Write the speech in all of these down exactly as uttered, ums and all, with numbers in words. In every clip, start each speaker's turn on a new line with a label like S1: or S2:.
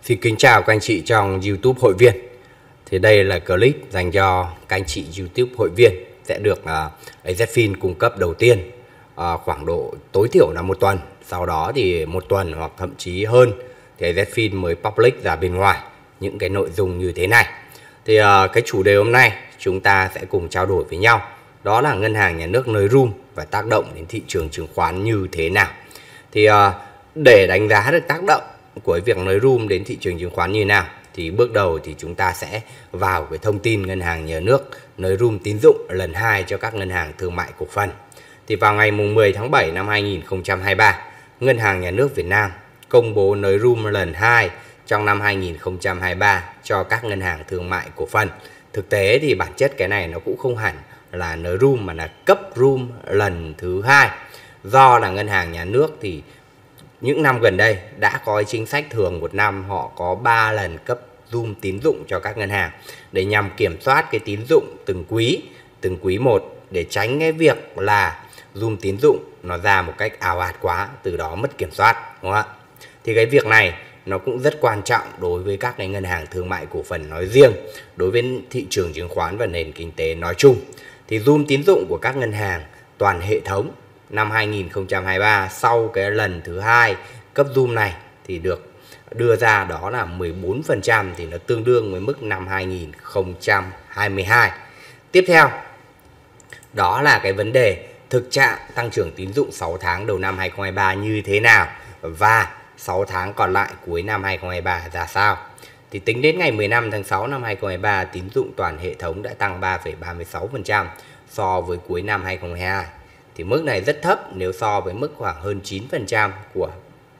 S1: Xin kính chào các anh chị trong YouTube hội viên. Thì đây là clip dành cho các anh chị YouTube hội viên sẽ được uh, AZFIN cung cấp đầu tiên uh, khoảng độ tối thiểu là một tuần. Sau đó thì một tuần hoặc thậm chí hơn thì AZFIN mới public ra bên ngoài những cái nội dung như thế này. Thì uh, cái chủ đề hôm nay chúng ta sẽ cùng trao đổi với nhau, đó là ngân hàng nhà nước nới room và tác động đến thị trường chứng khoán như thế nào. Thì uh, để đánh giá được tác động của việc nới room đến thị trường chứng khoán như nào thì bước đầu thì chúng ta sẽ vào cái thông tin ngân hàng nhà nước nới room tín dụng lần hai cho các ngân hàng thương mại cổ phần. Thì vào ngày mười tháng bảy năm hai nghìn không trăm hai mươi ba, Ngân hàng Nhà nước Việt Nam công bố nới room lần hai trong năm hai nghìn không trăm hai mươi ba cho các ngân hàng thương mại cổ phần. Thực tế thì bản chất cái này nó cũng không hẳn là nới room mà là cấp room lần thứ hai. Do là ngân hàng nhà nước thì những năm gần đây đã có chính sách thường một năm họ có ba lần cấp room tín dụng cho các ngân hàng để nhằm kiểm soát cái tín dụng từng quý, từng quý một, để tránh cái việc là room tín dụng nó ra một cách ào ạt quá, từ đó mất kiểm soát, đúng không ạ? Thì cái việc này nó cũng rất quan trọng đối với các cái ngân hàng thương mại cổ phần nói riêng, đối với thị trường chứng khoán và nền kinh tế nói chung. Thì room tín dụng của các ngân hàng toàn hệ thống năm hai nghìn không trăm hai mươi ba sau cái lần thứ hai cấp room này thì được đưa ra đó là mười bốn phần trăm, thì nó tương đương với mức năm hai nghìn không trăm hai mươi hai. Tiếp theo đó là cái vấn đề thực trạng tăng trưởng tín dụng sáu tháng đầu năm hai nghìn không trăm hai mươi ba như thế nào và sáu tháng còn lại cuối năm hai nghìn không trăm hai mươi ba ra sao. Thì tính đến ngày mười lăm tháng sáu năm hai nghìn không trăm hai mươi ba, tín dụng toàn hệ thống đã tăng ba phẩy ba mươi sáu phần trăm so với cuối năm hai nghìn không trăm hai mươi hai. Thì mức này rất thấp nếu so với mức khoảng hơn chín phần trăm của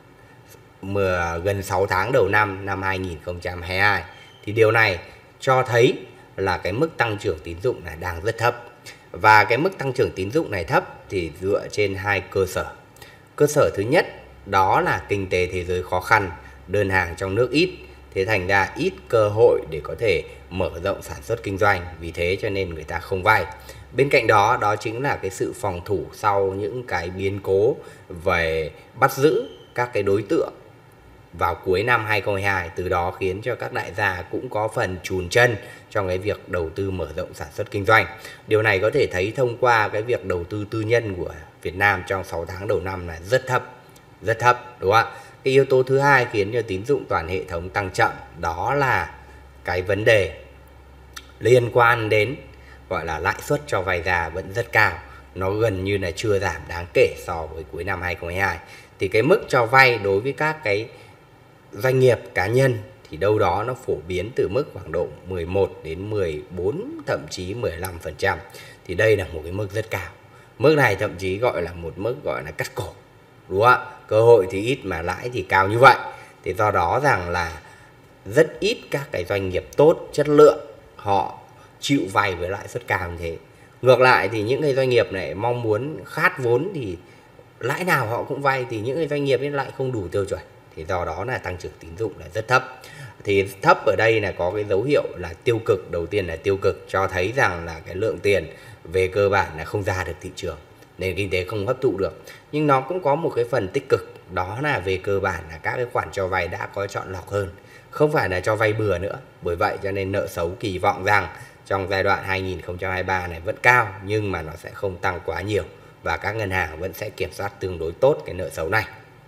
S1: gần sáu tháng đầu năm năm hai nghìn không trăm hai mươi hai. Thì điều này cho thấy là cái mức tăng trưởng tín dụng này đang rất thấp. Và cái mức tăng trưởng tín dụng này thấp thì dựa trên hai cơ sở. Cơ sở thứ nhất đó là kinh tế thế giới khó khăn, đơn hàng trong nước ít, thế thành ra ít cơ hội để có thể mở rộng sản xuất kinh doanh, vì thế cho nên người ta không vay. Bên cạnh đó, đó chính là cái sự phòng thủ sau những cái biến cố về bắt giữ các cái đối tượng vào cuối năm hai nghìn không trăm hai mươi hai, từ đó khiến cho các đại gia cũng có phần chùn chân trong cái việc đầu tư mở rộng sản xuất kinh doanh. Điều này có thể thấy thông qua cái việc đầu tư tư nhân của Việt Nam trong sáu tháng đầu năm là rất thấp, rất thấp, đúng không ạ? Cái yếu tố thứ hai khiến cho tín dụng toàn hệ thống tăng chậm đó là cái vấn đề liên quan đến gọi là lãi suất cho vay ra vẫn rất cao, nó gần như là chưa giảm đáng kể so với cuối năm hai nghìn không trăm hai mươi hai. Thì cái mức cho vay đối với các cái doanh nghiệp cá nhân thì đâu đó nó phổ biến từ mức khoảng độ mười một đến mười bốn, thậm chí mười lăm phần trăm. Thì đây là một cái mức rất cao. Mức này thậm chí gọi là một mức gọi là cắt cổ, đúng không ạ? Cơ hội thì ít mà lãi thì cao như vậy. Thì do đó rằng là rất ít các cái doanh nghiệp tốt, chất lượng họ chịu vay với lãi suất cao như thế. Ngược lại thì những cái doanh nghiệp này mong muốn khát vốn thì lãi nào họ cũng vay, thì những cái doanh nghiệp ấy lại không đủ tiêu chuẩn. Thì do đó là tăng trưởng tín dụng là rất thấp. Thì thấp ở đây là có cái dấu hiệu là tiêu cực. Đầu tiên là tiêu cực, cho thấy rằng là cái lượng tiền về cơ bản là không ra được thị trường, nền kinh tế không hấp thụ được. Nhưng nó cũng có một cái phần tích cực, đó là về cơ bản là các cái khoản cho vay đã có chọn lọc hơn, không phải là cho vay bừa nữa. Bởi vậy cho nên nợ xấu kỳ vọng rằng trong giai đoạn hai nghìn không trăm hai mươi ba này vẫn cao, nhưng mà nó sẽ không tăng quá nhiều và các ngân hàng vẫn sẽ kiểm soát tương đối tốt cái nợ xấu này.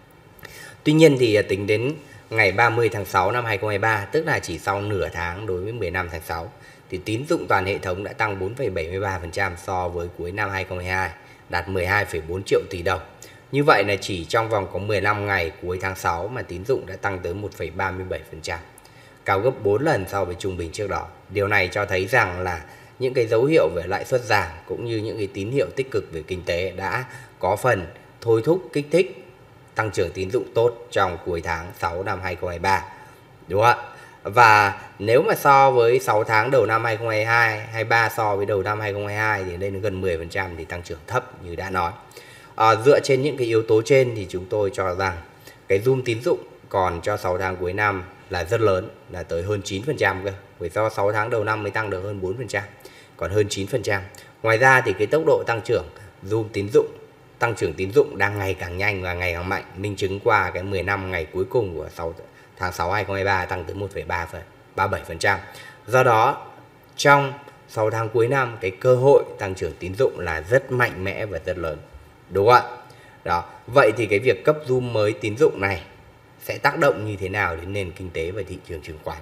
S1: Tuy nhiên thì tính đến ngày ba mươi tháng sáu năm hai nghìn không trăm hai mươi ba, tức là chỉ sau nửa tháng đối với mười lăm tháng sáu, thì tín dụng toàn hệ thống đã tăng bốn phẩy bảy mươi ba phần trăm so với cuối năm hai nghìn không trăm hai mươi hai, đạt mười hai phẩy bốn triệu tỷ đồng. Như vậy là chỉ trong vòng có mười lăm ngày cuối tháng sáu mà tín dụng đã tăng tới một phẩy ba mươi bảy phần trăm, cao gấp bốn lần so với trung bình trước đó. Điều này cho thấy rằng là những cái dấu hiệu về lãi suất giảm cũng như những cái tín hiệu tích cực về kinh tế đã có phần thôi thúc kích thích tăng trưởng tín dụng tốt trong cuối tháng sáu năm hai nghìn không trăm hai mươi ba, đúng không ạ? Và nếu mà so với sáu tháng đầu năm hai nghìn không trăm hai mươi hai, hai mươi ba so với đầu năm hai nghìn không trăm hai mươi hai thì lên đến gần mười phần trăm, thì tăng trưởng thấp như đã nói. À, dựa trên những cái yếu tố trên thì chúng tôi cho rằng cái room tín dụng còn cho sáu tháng cuối năm là rất lớn, là tới hơn chín phần trăm cơ. Bởi do sáu tháng đầu năm mới tăng được hơn bốn phần trăm, còn hơn chín phần trăm. Ngoài ra thì cái tốc độ tăng trưởng room tín dụng, tăng trưởng tín dụng đang ngày càng nhanh và ngày càng mạnh, minh chứng qua cái mười lăm ngày cuối cùng của sáu tháng sáu năm hai nghìn không trăm hai mươi ba tăng tới một phẩy ba mươi bảy phần trăm. Do đó trong sáu tháng cuối năm cái cơ hội tăng trưởng tín dụng là rất mạnh mẽ và rất lớn, đúng không ạ? Đó, vậy thì cái việc cấp zoom mới tín dụng này sẽ tác động như thế nào đến nền kinh tế và thị trường chứng khoán?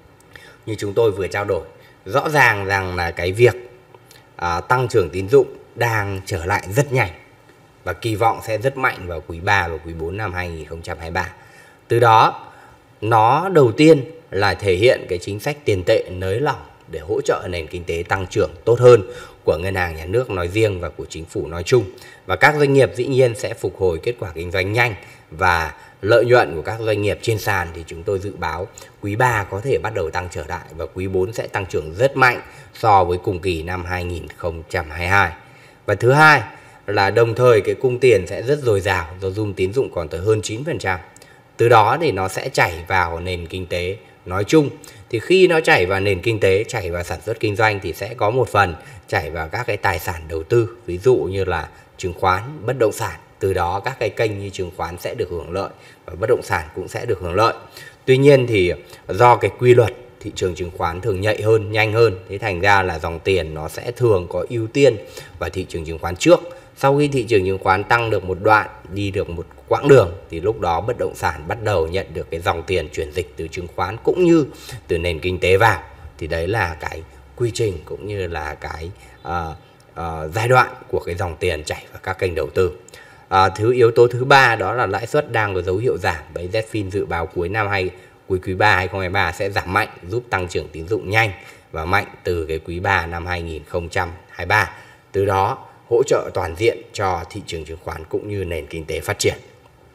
S1: Như chúng tôi vừa trao đổi, rõ ràng rằng là cái việc à, tăng trưởng tín dụng đang trở lại rất nhanh và kỳ vọng sẽ rất mạnh vào quý ba và quý bốn năm hai nghìn không trăm hai mươi ba. Từ đó, nó đầu tiên là thể hiện cái chính sách tiền tệ nới lỏng để hỗ trợ nền kinh tế tăng trưởng tốt hơn của ngân hàng nhà nước nói riêng và của chính phủ nói chung. Và các doanh nghiệp dĩ nhiên sẽ phục hồi kết quả kinh doanh nhanh, và lợi nhuận của các doanh nghiệp trên sàn thì chúng tôi dự báo quý ba có thể bắt đầu tăng trở lại và quý bốn sẽ tăng trưởng rất mạnh so với cùng kỳ năm hai nghìn không trăm hai mươi hai. Và thứ hai là đồng thời cái cung tiền sẽ rất dồi dào do zoom tín dụng còn tới hơn chín phần trăm. Từ đó thì nó sẽ chảy vào nền kinh tế nói chung. Thì khi nó chảy vào nền kinh tế, chảy vào sản xuất kinh doanh thì sẽ có một phần chảy vào các cái tài sản đầu tư, ví dụ như là chứng khoán, bất động sản. Từ đó các cái kênh như chứng khoán sẽ được hưởng lợi và bất động sản cũng sẽ được hưởng lợi. Tuy nhiên thì do cái quy luật thị trường chứng khoán thường nhạy hơn, nhanh hơn, thế thành ra là dòng tiền nó sẽ thường có ưu tiên vào thị trường chứng khoán trước. Sau khi thị trường chứng khoán tăng được một đoạn, đi được một quãng đường thì lúc đó bất động sản bắt đầu nhận được cái dòng tiền chuyển dịch từ chứng khoán cũng như từ nền kinh tế vào. Thì đấy là cái quy trình cũng như là cái uh, uh, giai đoạn của cái dòng tiền chảy vào các kênh đầu tư. À, thứ yếu tố thứ ba đó là lãi suất đang có dấu hiệu giảm. Bởi Zfin dự báo cuối năm hay cuối quý ba hai nghìn không trăm hai mươi ba sẽ giảm mạnh, giúp tăng trưởng tín dụng nhanh và mạnh từ cái quý ba năm hai nghìn không trăm hai mươi ba. Từ đó hỗ trợ toàn diện cho thị trường chứng khoán cũng như nền kinh tế phát triển.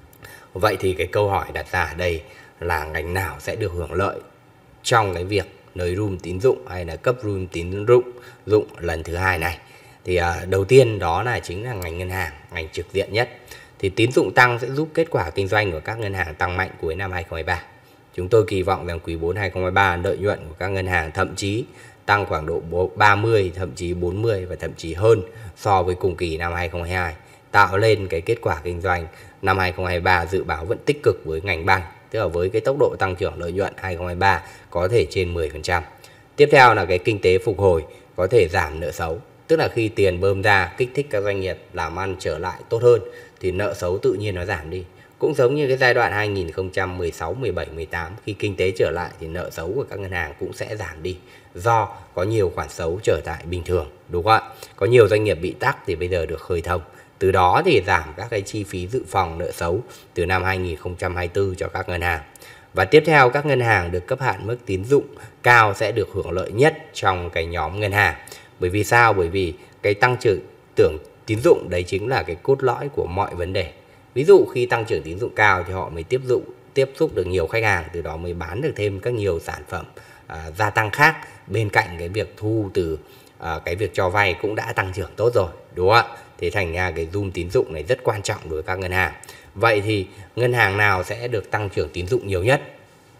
S1: Vậy thì cái câu hỏi đặt ra ở đây là ngành nào sẽ được hưởng lợi trong cái việc nới room tín dụng hay là cấp room tín dụng dụng lần thứ hai này? Thì uh, đầu tiên đó là chính là ngành ngân hàng, ngành trực diện nhất. Thì tín dụng tăng sẽ giúp kết quả kinh doanh của các ngân hàng tăng mạnh cuối năm hai nghìn không trăm hai mươi ba. Chúng tôi kỳ vọng rằng quý bốn hai nghìn không trăm hai mươi ba lợi nhuận của các ngân hàng thậm chí tăng khoảng độ ba mươi, thậm chí bốn mươi và thậm chí hơn so với cùng kỳ năm hai nghìn không trăm hai mươi hai, tạo lên cái kết quả kinh doanh năm hai nghìn không trăm hai mươi ba dự báo vẫn tích cực với ngành banh, tức là với cái tốc độ tăng trưởng lợi nhuận hai nghìn không trăm hai mươi ba có thể trên mười phần trăm. Tiếp theo là cái kinh tế phục hồi, có thể giảm nợ xấu, tức là khi tiền bơm ra kích thích các doanh nghiệp làm ăn trở lại tốt hơn thì nợ xấu tự nhiên nó giảm đi. Cũng giống như cái giai đoạn hai nghìn không trăm mười sáu, mười bảy, mười tám, khi kinh tế trở lại thì nợ xấu của các ngân hàng cũng sẽ giảm đi do có nhiều khoản xấu trở lại bình thường, đúng không ạ? Có nhiều doanh nghiệp bị tắc thì bây giờ được khơi thông. Từ đó thì giảm các cái chi phí dự phòng nợ xấu từ năm hai nghìn không trăm hai mươi tư cho các ngân hàng. Và tiếp theo, các ngân hàng được cấp hạn mức tín dụng cao sẽ được hưởng lợi nhất trong cái nhóm ngân hàng. Bởi vì sao? Bởi vì cái tăng trưởng tưởng tín dụng đấy chính là cái cốt lõi của mọi vấn đề. Ví dụ khi tăng trưởng tín dụng cao thì họ mới tiếp dụng tiếp xúc được nhiều khách hàng, từ đó mới bán được thêm các nhiều sản phẩm à, gia tăng khác, bên cạnh cái việc thu từ à, cái việc cho vay cũng đã tăng trưởng tốt rồi, đúng không ạ? Thế thành ra cái zoom tín dụng này rất quan trọng đối với các ngân hàng. Vậy thì ngân hàng nào sẽ được tăng trưởng tín dụng nhiều nhất?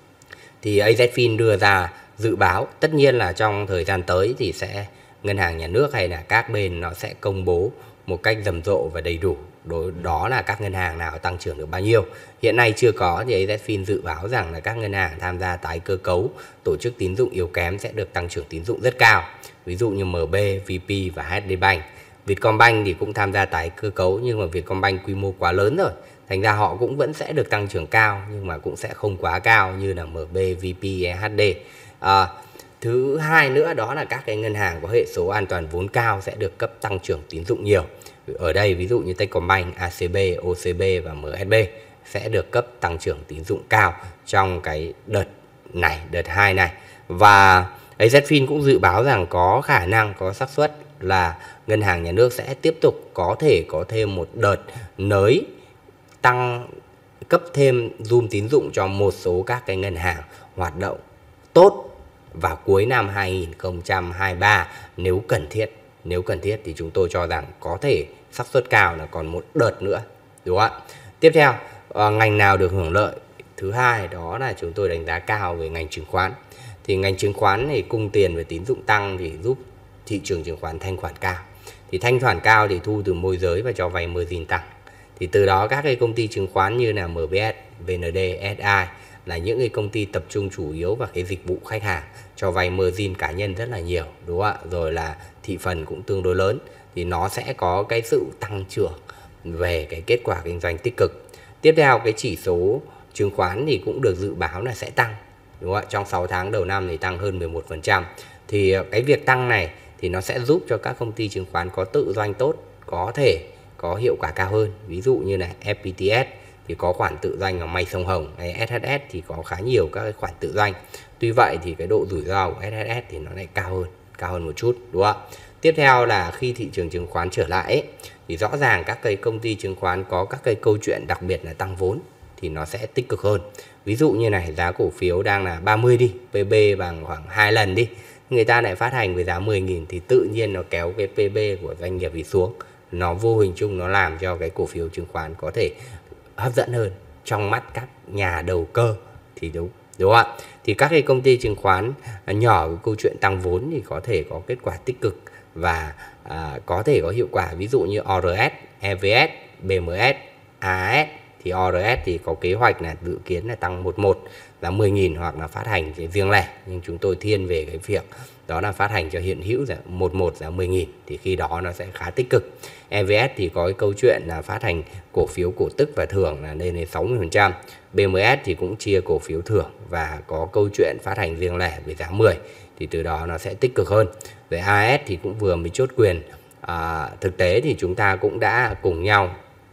S1: Thì AZFIN đưa ra dự báo, tất nhiên là trong thời gian tới thì sẽ ngân hàng nhà nước hay là các bên nó sẽ công bố một cách rầm rộ và đầy đủ đối đó là các ngân hàng nào tăng trưởng được bao nhiêu. Hiện nay chưa có thì AZFIN dự báo rằng là các ngân hàng tham gia tái cơ cấu, tổ chức tín dụng yếu kém sẽ được tăng trưởng tín dụng rất cao. Ví dụ như em bê, vê pê và hát đê Bank. Vietcombank thì cũng tham gia tái cơ cấu nhưng mà Vietcombank quy mô quá lớn rồi. Thành ra họ cũng vẫn sẽ được tăng trưởng cao nhưng mà cũng sẽ không quá cao như là em bê, vê pê hay hát đê. À, thứ hai nữa đó là các cái ngân hàng có hệ số an toàn vốn cao sẽ được cấp tăng trưởng tín dụng nhiều. Ở đây ví dụ như Techcombank, a xê bê, ô xê bê và em ét bê sẽ được cấp tăng trưởng tín dụng cao trong cái đợt này, đợt hai này. Và AZFIN cũng dự báo rằng có khả năng, có xác suất là ngân hàng nhà nước sẽ tiếp tục có thể có thêm một đợt nới tăng cấp thêm zoom tín dụng cho một số các cái ngân hàng hoạt động tốt vào cuối năm hai nghìn không trăm hai mươi ba nếu cần thiết. Nếu cần thiết thì chúng tôi cho rằng có thể xác suất cao là còn một đợt nữa, đúng không ạ? Tiếp theo, ngành nào được hưởng lợi? Thứ hai đó là chúng tôi đánh giá cao về ngành chứng khoán. Thì ngành chứng khoán thì cung tiền và tín dụng tăng thì giúp thị trường chứng khoán thanh khoản cao. Thì thanh khoản cao thì thu từ môi giới và cho vay margin tăng. Thì từ đó các cái công ty chứng khoán như là em bê ét, vê en đê, ét i là những cái công ty tập trung chủ yếu vào cái dịch vụ khách hàng, cho vay margin cá nhân rất là nhiều, đúng không ạ? Rồi là thị phần cũng tương đối lớn, thì nó sẽ có cái sự tăng trưởng về cái kết quả kinh doanh tích cực. Tiếp theo, cái chỉ số chứng khoán thì cũng được dự báo là sẽ tăng, đúng không ạ? Trong sáu tháng đầu năm thì tăng hơn mười một phần trăm. Thì cái việc tăng này thì nó sẽ giúp cho các công ty chứng khoán có tự doanh tốt có thể có hiệu quả cao hơn. Ví dụ như là ép pê tê ét thì có khoản tự doanh ở May Sông Hồng, hay ét hát ét thì có khá nhiều các cái khoản tự doanh. Tuy vậy thì cái độ rủi ro của ét hát ét thì nó lại cao hơn, cao hơn một chút, đúng không ạ? Tiếp theo là khi thị trường chứng khoán trở lại ấy, thì rõ ràng các cái công ty chứng khoán có các cái câu chuyện đặc biệt là tăng vốn thì nó sẽ tích cực hơn. Ví dụ như này, giá cổ phiếu đang là ba mươi đi, pê bê bằng khoảng hai lần đi, người ta lại phát hành với giá mười nghìn thì tự nhiên nó kéo cái pê bê của doanh nghiệp đi xuống. Nó vô hình chung nó làm cho cái cổ phiếu chứng khoán có thể hấp dẫn hơn trong mắt các nhà đầu cơ, thì đúng đúng không ạ? Thì các cái công ty chứng khoán nhỏ với câu chuyện tăng vốn thì có thể có kết quả tích cực và à, có thể có hiệu quả. Ví dụ như o rờ ét, e vê ét, bê em ét, a ét. Thì o rờ ét thì có kế hoạch là dự kiến là tăng một một là mười nghìn hoặc là phát hành cái riêng lẻ, nhưng chúng tôi thiên về cái việc đó là phát hành cho hiện hữu là một một là mười nghìn, thì khi đó nó sẽ khá tích cực. e vê ét thì có cái câu chuyện là phát hành cổ phiếu cổ tức và thưởng là lên đến sáu mươi phần trăm. bê em ét thì cũng chia cổ phiếu thưởng và có câu chuyện phát hành riêng lẻ với giá mười, thì từ đó nó sẽ tích cực hơn. Về a ét thì cũng vừa mới chốt quyền. À, thực tế thì chúng ta cũng đã cùng nhau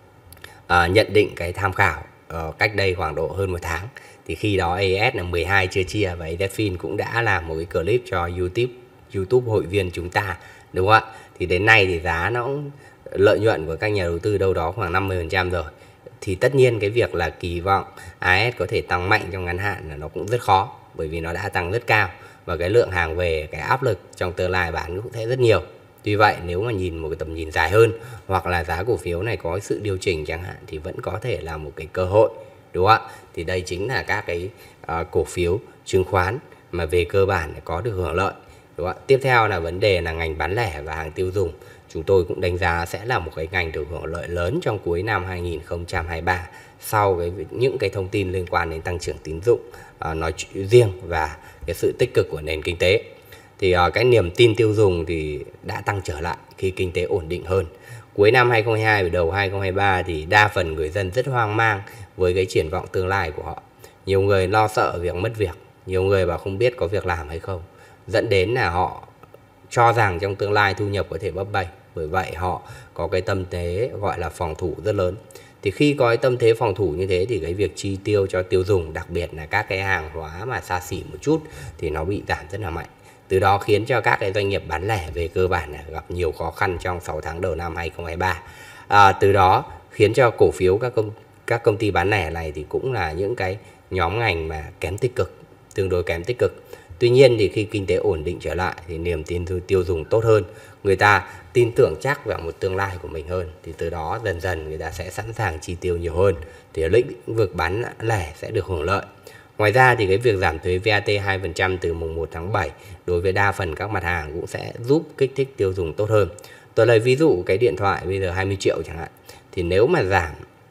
S1: à, nhận định cái tham khảo uh, cách đây khoảng độ hơn một tháng. Thì khi đó a ét là mười hai chưa chia, và Adefin cũng đã làm một cái clip cho YouTube YouTube hội viên chúng ta, đúng không ạ? Thì đến nay thì giá nó cũng, lợi nhuận của các nhà đầu tư đâu đó khoảng năm mươi phần trăm rồi. Thì tất nhiên cái việc là kỳ vọng a ét có thể tăng mạnh trong ngắn hạn là nó cũng rất khó, bởi vì nó đã tăng rất cao và cái lượng hàng về, cái áp lực trong tương lai bán cũng sẽ rất nhiều. Tuy vậy nếu mà nhìn một cái tầm nhìn dài hơn, hoặc là giá cổ phiếu này có sự điều chỉnh chẳng hạn, thì vẫn có thể là một cái cơ hội, đúng không ạ? Thì đây chính là các cái uh, cổ phiếu chứng khoán mà về cơ bản có được hưởng lợi, đúng không ạ? Tiếp theo là vấn đề là ngành bán lẻ và hàng tiêu dùng. Chúng tôi cũng đánh giá sẽ là một cái ngành được hưởng lợi lớn trong cuối năm hai nghìn không trăm hai mươi ba sau cái những cái thông tin liên quan đến tăng trưởng tín dụng uh, nói riêng và cái sự tích cực của nền kinh tế. Thì uh, cái niềm tin tiêu dùng thì đã tăng trở lại khi kinh tế ổn định hơn. Cuối năm hai nghìn không trăm hai mươi hai và đầu hai nghìn không trăm hai mươi ba thì đa phần người dân rất hoang mang với cái triển vọng tương lai của họ. Nhiều người lo sợ việc mất việc, nhiều người bảo không biết có việc làm hay không, dẫn đến là họ cho rằng trong tương lai thu nhập có thể bấp bênh. Bởi vậy họ có cái tâm thế gọi là phòng thủ rất lớn. Thì khi có cái tâm thế phòng thủ như thế thì cái việc chi tiêu cho tiêu dùng, đặc biệt là các cái hàng hóa mà xa xỉ một chút, thì nó bị giảm rất là mạnh. Từ đó khiến cho các cái doanh nghiệp bán lẻ về cơ bản là gặp nhiều khó khăn trong sáu tháng đầu năm hai nghìn không trăm hai mươi ba. À, từ đó khiến cho cổ phiếu các công các công ty bán lẻ này thì cũng là những cái nhóm ngành mà kém tích cực, tương đối kém tích cực. Tuy nhiên thì khi kinh tế ổn định trở lại thì niềm tin tiêu dùng tốt hơn, người ta tin tưởng chắc vào một tương lai của mình hơn, thì từ đó dần dần người ta sẽ sẵn sàng chi tiêu nhiều hơn, thì lĩnh vực bán lẻ sẽ được hưởng lợi. Ngoài ra thì cái việc giảm thuế vê a tê hai phần trăm từ mùng một tháng bảy đối với đa phần các mặt hàng cũng sẽ giúp kích thích tiêu dùng tốt hơn. Tôi lấy ví dụ cái điện thoại bây giờ hai mươi triệu chẳng hạn, thì nếu mà giảm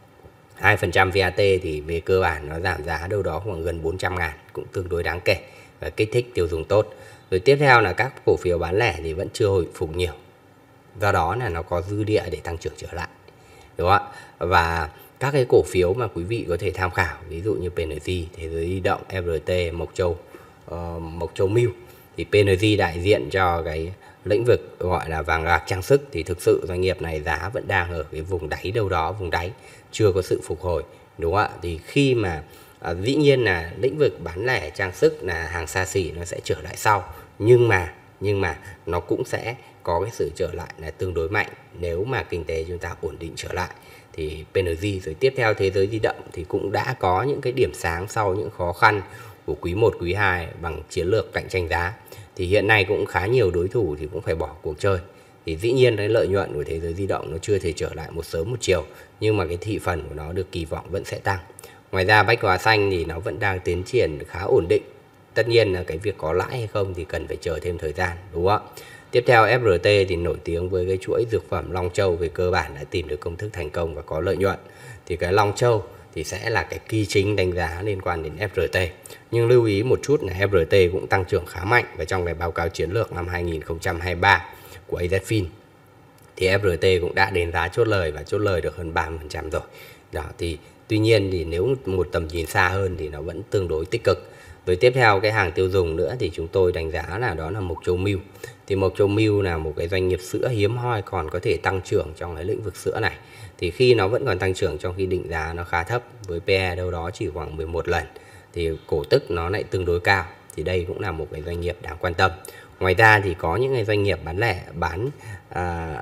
S1: hai phần trăm vê a tê thì về cơ bản nó giảm giá đâu đó khoảng gần bốn trăm ngàn, cũng tương đối đáng kể và kích thích tiêu dùng tốt. Rồi tiếp theo là các cổ phiếu bán lẻ thì vẫn chưa hồi phục nhiều, do đó là nó có dư địa để tăng trưởng trở lại, đúng không ạ? Và các cái cổ phiếu mà quý vị có thể tham khảo, ví dụ như pê en giê, Thế giới di động, ép rờ tê, Mộc Châu, uh, Mộc Châu Milk. Thì pê en giê đại diện cho cái lĩnh vực gọi là vàng bạc trang sức, thì thực sự doanh nghiệp này giá vẫn đang ở cái vùng đáy đâu đó, vùng đáy, chưa có sự phục hồi, đúng không ạ? Thì khi mà uh, dĩ nhiên là lĩnh vực bán lẻ trang sức là hàng xa xỉ nó sẽ trở lại sau, nhưng mà nhưng mà nó cũng sẽ có cái sự trở lại là tương đối mạnh nếu mà kinh tế chúng ta ổn định trở lại. Thì pê en giê rồi tiếp theo Thế giới di động thì cũng đã có những cái điểm sáng sau những khó khăn của quý một, quý hai bằng chiến lược cạnh tranh giá. Thì hiện nay cũng khá nhiều đối thủ thì cũng phải bỏ cuộc chơi. Thì dĩ nhiên cái lợi nhuận của Thế giới di động nó chưa thể trở lại một sớm một chiều, nhưng mà cái thị phần của nó được kỳ vọng vẫn sẽ tăng. Ngoài ra Bách Hóa Xanh thì nó vẫn đang tiến triển khá ổn định. Tất nhiên là cái việc có lãi hay không thì cần phải chờ thêm thời gian, đúng không ạ? Tiếp theo ép rờ tê thì nổi tiếng với cái chuỗi dược phẩm Long Châu, về cơ bản đã tìm được công thức thành công và có lợi nhuận. Thì cái Long Châu thì sẽ là cái kỳ chính đánh giá liên quan đến ép rờ tê. Nhưng lưu ý một chút là ép rờ tê cũng tăng trưởng khá mạnh, và trong cái báo cáo chiến lược năm hai nghìn không trăm hai mươi ba của a dét Fin thì ép rờ tê cũng đã đến giá chốt lời và chốt lời được hơn ba mươi phần trăm rồi. Đó, thì tuy nhiên thì nếu một tầm nhìn xa hơn thì nó vẫn tương đối tích cực. Rồi tiếp theo cái hàng tiêu dùng nữa thì chúng tôi đánh giá là đó là Mộc Châu Milk. Thì Mộc Châu Milk là một cái doanh nghiệp sữa hiếm hoi còn có thể tăng trưởng trong cái lĩnh vực sữa này. Thì khi nó vẫn còn tăng trưởng trong khi định giá nó khá thấp với pê e đâu đó chỉ khoảng mười một lần, thì cổ tức nó lại tương đối cao, thì đây cũng là một cái doanh nghiệp đáng quan tâm. Ngoài ra thì có những cái doanh nghiệp bán lẻ bán à,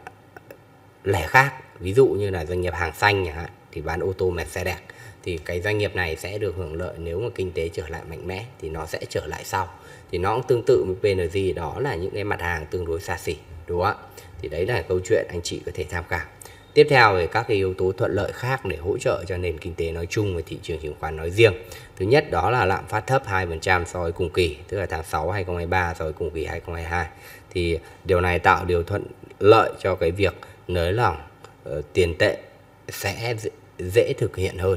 S1: lẻ khác, ví dụ như là doanh nghiệp hàng xanh chẳng hạn, thì bán ô tô Mercedes, thì cái doanh nghiệp này sẽ được hưởng lợi nếu mà kinh tế trở lại mạnh mẽ thì nó sẽ trở lại sau. Thì nó cũng tương tự với pê en giê, đó là những cái mặt hàng tương đối xa xỉ, đúng không ạ? Thì đấy là câu chuyện anh chị có thể tham khảo. Tiếp theo về các cái yếu tố thuận lợi khác để hỗ trợ cho nền kinh tế nói chung và thị trường chứng khoán nói riêng. Thứ nhất đó là lạm phát thấp hai phần trăm so với cùng kỳ, tức là tháng sáu năm hai nghìn không trăm hai mươi ba so với cùng kỳ hai nghìn không trăm hai mươi hai. Thì điều này tạo điều thuận lợi cho cái việc nới lỏng uh, tiền tệ sẽ dễ thực hiện hơn.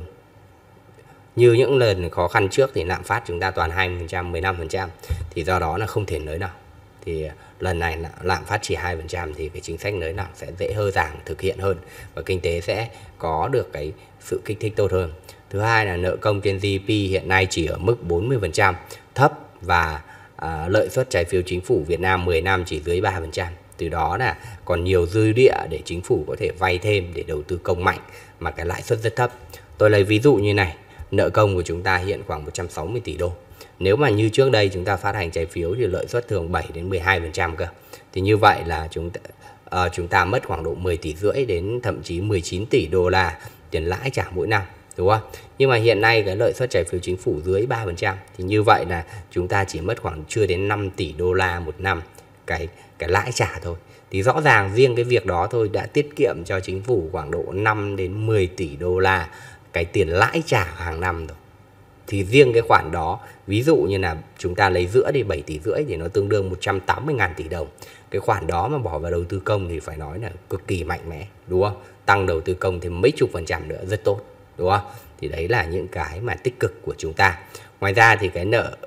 S1: Như những lần khó khăn trước thì lạm phát chúng ta toàn hai mươi phần trăm, mười lăm phần trăm, thì do đó là không thể nới lỏng. Thì lần này lạm phát chỉ hai phần trăm thì cái chính sách nới lỏng sẽ dễ hơn dàng thực hiện hơn và kinh tế sẽ có được cái sự kích thích tốt hơn. Thứ hai là nợ công trên giê đê pê hiện nay chỉ ở mức bốn mươi phần trăm, thấp, và à, lợi suất trái phiếu chính phủ Việt Nam mười năm chỉ dưới ba phần trăm. Từ đó là còn nhiều dư địa để chính phủ có thể vay thêm để đầu tư công mạnh mà cái lãi suất rất thấp. Tôi lấy ví dụ như này, nợ công của chúng ta hiện khoảng một trăm sáu mươi tỷ đô. Nếu mà như trước đây chúng ta phát hành trái phiếu thì lợi suất thường bảy đến mười hai phần trăm cơ. Thì như vậy là chúng ta, uh, chúng ta mất khoảng độ mười tỷ rưỡi đến thậm chí mười chín tỷ đô la tiền lãi trả mỗi năm, đúng không? Nhưng mà hiện nay cái lợi suất trái phiếu chính phủ dưới ba phần trăm, thì như vậy là chúng ta chỉ mất khoảng chưa đến năm tỷ đô la một năm cái cái lãi trả thôi. Thì rõ ràng riêng cái việc đó thôi đã tiết kiệm cho chính phủ khoảng độ năm đến mười tỷ đô la cái tiền lãi trả hàng năm rồi. Thì riêng cái khoản đó, ví dụ như là chúng ta lấy giữa đi bảy tỷ rưỡi thì nó tương đương một trăm tám mươi ngàn tỷ đồng. Cái khoản đó mà bỏ vào đầu tư công thì phải nói là cực kỳ mạnh mẽ, đúng không? Tăng đầu tư công thêm mấy chục phần trăm nữa rất tốt, đúng không? Thì đấy là những cái mà tích cực của chúng ta. Ngoài ra thì cái nợ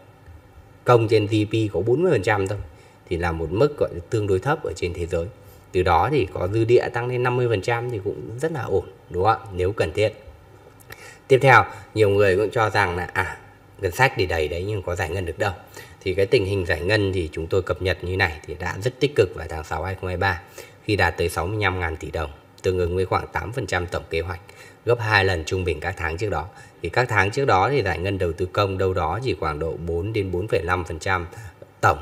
S1: công trên giê đê pê có bốn mươi phần trăm thôi, thì là một mức gọi là tương đối thấp ở trên thế giới. Từ đó thì có dư địa tăng lên năm mươi phần trăm thì cũng rất là ổn, đúng không ạ? Nếu cần thiết. Tiếp theo, nhiều người cũng cho rằng là à, ngân sách thì đầy đấy nhưng có giải ngân được đâu. Thì cái tình hình giải ngân thì chúng tôi cập nhật như này thì đã rất tích cực vào tháng sáu năm hai nghìn không trăm hai mươi ba khi đạt tới sáu mươi lăm ngàn tỷ đồng, tương ứng với khoảng tám phần trăm tổng kế hoạch, gấp hai lần trung bình các tháng trước đó. Thì các tháng trước đó thì giải ngân đầu tư công đâu đó chỉ khoảng độ bốn đến bốn phẩy năm phần trăm tổng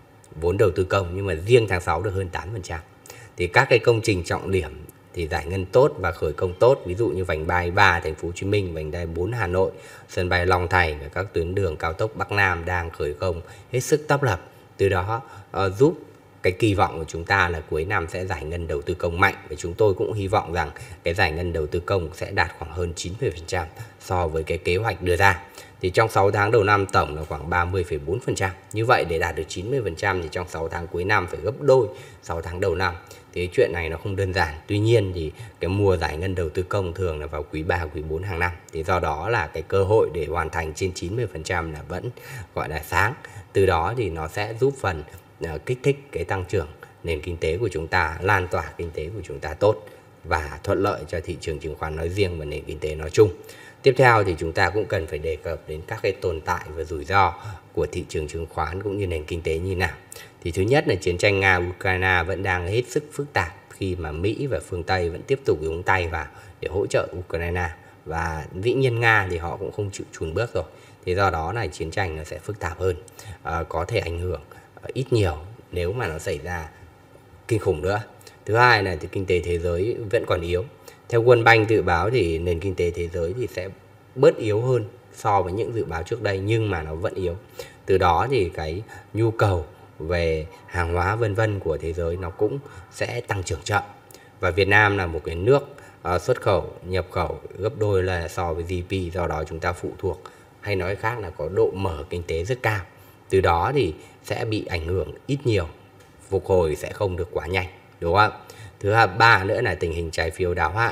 S1: vốn đầu tư công, nhưng mà riêng tháng sáu được hơn tám phần trăm. Thì các cái công trình trọng điểm thì giải ngân tốt và khởi công tốt, ví dụ như vành đai ba thành phố Hồ Chí Minh, vành đai bốn Hà Nội, sân bay Long Thành và các tuyến đường cao tốc Bắc Nam đang khởi công hết sức tấp nập. Từ đó uh, giúp cái kỳ vọng của chúng ta là cuối năm sẽ giải ngân đầu tư công mạnh, và chúng tôi cũng hy vọng rằng cái giải ngân đầu tư công sẽ đạt khoảng hơn chín mươi phần trăm so với cái kế hoạch đưa ra. Thì trong sáu tháng đầu năm tổng là khoảng ba mươi phẩy bốn phần trăm. Như vậy để đạt được chín mươi phần trăm thì trong sáu tháng cuối năm phải gấp đôi sáu tháng đầu năm. Thì chuyện này nó không đơn giản. Tuy nhiên thì cái mùa giải ngân đầu tư công thường là vào quý ba, quý bốn hàng năm. Thì do đó là cái cơ hội để hoàn thành trên chín mươi phần trăm là vẫn gọi là sáng. Từ đó thì nó sẽ giúp phần uh, kích thích cái tăng trưởng nền kinh tế của chúng ta, lan tỏa kinh tế của chúng ta tốt và thuận lợi cho thị trường chứng khoán nói riêng và nền kinh tế nói chung. Tiếp theo thì chúng ta cũng cần phải đề cập đến các cái tồn tại và rủi ro của thị trường chứng khoán cũng như nền kinh tế như nào. Thì thứ nhất là chiến tranh Nga-Ukraine vẫn đang hết sức phức tạp khi mà Mỹ và phương Tây vẫn tiếp tục nhúng tay vào để hỗ trợ Ukraine. Và dĩ nhiên Nga thì họ cũng không chịu chùn bước rồi. Thì do đó là chiến tranh nó sẽ phức tạp hơn, à, có thể ảnh hưởng à, ít nhiều nếu mà nó xảy ra kinh khủng nữa. Thứ hai là thì kinh tế thế giới vẫn còn yếu. Theo World Bank dự báo thì nền kinh tế thế giới thì sẽ bớt yếu hơn so với những dự báo trước đây, nhưng mà nó vẫn yếu. Từ đó thì cái nhu cầu về hàng hóa vân vân của thế giới nó cũng sẽ tăng trưởng chậm. Và Việt Nam là một cái nước uh, xuất khẩu, nhập khẩu gấp đôi là so với giê đê pê, do đó chúng ta phụ thuộc, hay nói khác là có độ mở kinh tế rất cao. Từ đó thì sẽ bị ảnh hưởng ít nhiều, phục hồi sẽ không được quá nhanh, đúng không? Thứ ba nữa là tình hình trái phiếu đáo hạn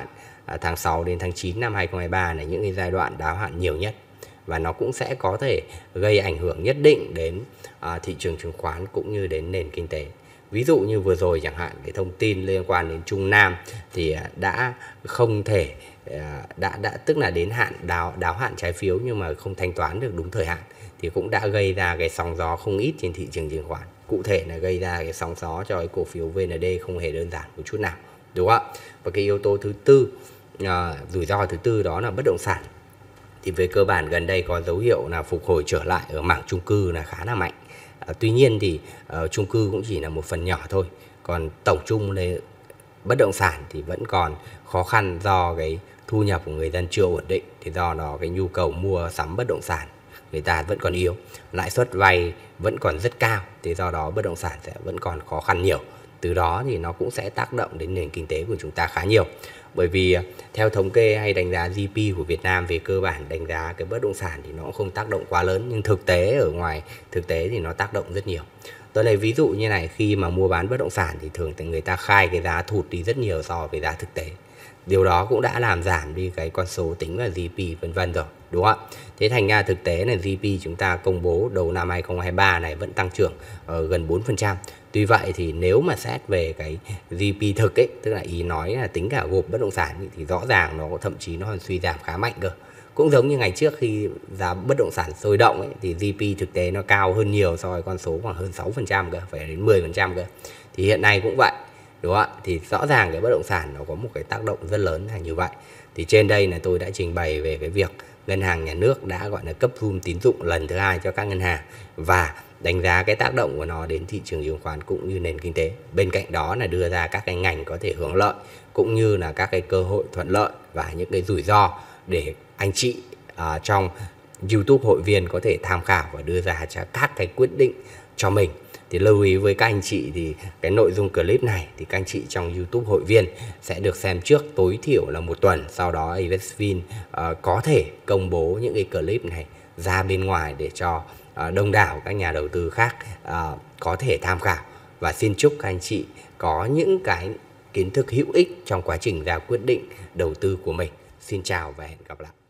S1: à, tháng sáu đến tháng chín năm hai không hai ba là những cái giai đoạn đáo hạn nhiều nhất, và nó cũng sẽ có thể gây ảnh hưởng nhất định đến à, thị trường chứng khoán cũng như đến nền kinh tế. Ví dụ như vừa rồi chẳng hạn, cái thông tin liên quan đến Trung Nam thì đã không thể đã đã tức là đến hạn đáo đáo hạn trái phiếu nhưng mà không thanh toán được đúng thời hạn, thì cũng đã gây ra cái sóng gió không ít trên thị trường chứng khoán. Cụ thể là gây ra cái sóng gió cho cái cổ phiếu vê en đê không hề đơn giản một chút nào, đúng không ạ? Và cái yếu tố thứ tư, à, rủi ro thứ tư đó là bất động sản. Thì về cơ bản gần đây có dấu hiệu là phục hồi trở lại ở mảng chung cư là khá là mạnh. À, tuy nhiên thì uh, chung cư cũng chỉ là một phần nhỏ thôi, còn tổng chung lên bất động sản thì vẫn còn khó khăn do cái thu nhập của người dân chưa ổn định, thì do đó cái nhu cầu mua sắm bất động sản người ta vẫn còn yếu, lãi suất vay vẫn còn rất cao, thì do đó bất động sản sẽ vẫn còn khó khăn nhiều. Từ đó thì nó cũng sẽ tác động đến nền kinh tế của chúng ta khá nhiều. Bởi vì theo thống kê hay đánh giá giê pê của Việt Nam, về cơ bản đánh giá cái bất động sản thì nó cũng không tác động quá lớn, nhưng thực tế ở ngoài thực tế thì nó tác động rất nhiều. Tôi lấy ví dụ như này, khi mà mua bán bất động sản thì thường người ta khai cái giá thụt đi rất nhiều so với giá thực tế. Điều đó cũng đã làm giảm đi cái con số tính vào giê pê vân vân rồi, đúng không ạ? Thế thành ra thực tế là giê pê chúng ta công bố đầu năm hai không hai ba này vẫn tăng trưởng ở gần bốn phần trăm. Tuy vậy thì nếu mà xét về cái giê pê thực ấy, tức là ý nói là tính cả gộp bất động sản ấy, thì rõ ràng nó thậm chí nó còn suy giảm khá mạnh cơ. Cũng giống như ngày trước khi giá bất động sản sôi động ấy, thì giê pê thực tế nó cao hơn nhiều so với con số khoảng hơn sáu phần trăm cơ, phải đến mười phần trăm cơ. Thì hiện nay cũng vậy, đúng không ạ? Thì rõ ràng cái bất động sản nó có một cái tác động rất lớn là như vậy. Thì trên đây là tôi đã trình bày về cái việc ngân hàng nhà nước đã gọi là cấp zoom tín dụng lần thứ hai cho các ngân hàng, và đánh giá cái tác động của nó đến thị trường chứng khoán cũng như nền kinh tế. Bên cạnh đó là đưa ra các cái ngành có thể hưởng lợi, cũng như là các cái cơ hội thuận lợi và những cái rủi ro để anh chị uh, trong YouTube hội viên có thể tham khảo và đưa ra cho các cái quyết định cho mình. Thì lưu ý với các anh chị thì cái nội dung clip này thì các anh chị trong YouTube hội viên sẽ được xem trước tối thiểu là một tuần. Sau đó Investvin uh, có thể công bố những cái clip này ra bên ngoài để cho uh, đông đảo các nhà đầu tư khác uh, có thể tham khảo. Và xin chúc các anh chị có những cái kiến thức hữu ích trong quá trình ra quyết định đầu tư của mình. Xin chào và hẹn gặp lại.